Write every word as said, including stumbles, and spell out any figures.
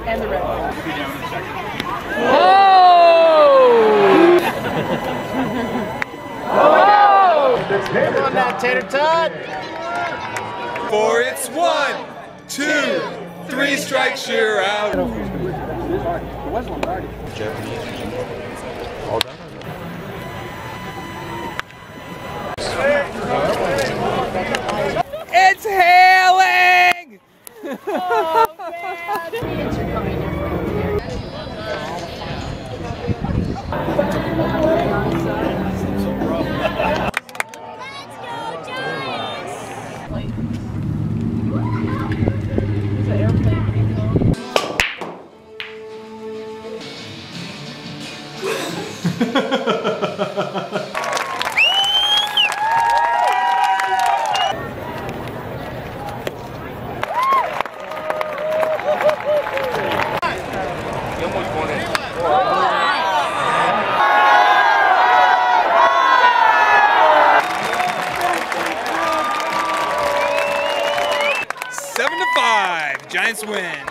And the red one. Oh! Oh! Come on now, Tater Tot. For it's one, two, three strikes, you're out. It's hailing! Oh, man. Idiots are coming in front of here. Seven to five, Giants win.